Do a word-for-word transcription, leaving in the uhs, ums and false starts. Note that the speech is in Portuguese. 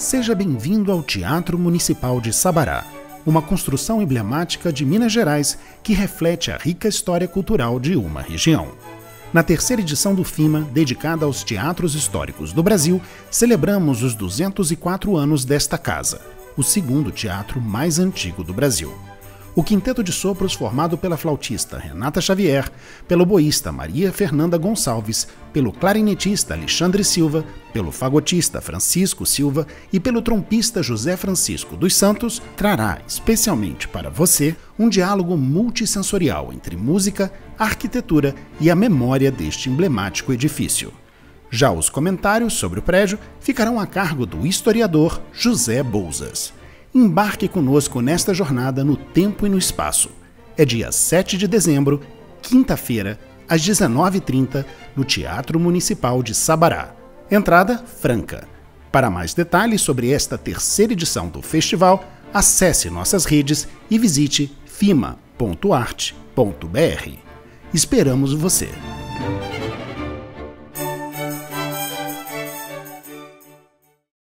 Seja bem-vindo ao Teatro Municipal de Sabará, uma construção emblemática de Minas Gerais que reflete a rica história cultural de uma região. Na terceira edição do FIMA, dedicada aos teatros históricos do Brasil, celebramos os duzentos e quatro anos desta casa, o segundo teatro mais antigo do Brasil. O quinteto de sopros formado pela flautista Renata Xavier, pelo boísta Maria Fernanda Gonçalves, pelo clarinetista Alexandre Silva, pelo fagotista Francisco Silva e pelo trompista José Francisco dos Santos, trará, especialmente para você, um diálogo multissensorial entre música, arquitetura e a memória deste emblemático edifício. Já os comentários sobre o prédio ficarão a cargo do historiador José Bouzas. Embarque conosco nesta jornada no tempo e no espaço. É dia sete de dezembro, quinta-feira, às dezenove e trinta, no Teatro Municipal de Sabará. Entrada franca. Para mais detalhes sobre esta terceira edição do festival, acesse nossas redes e visite fima ponto arte ponto br. Esperamos você!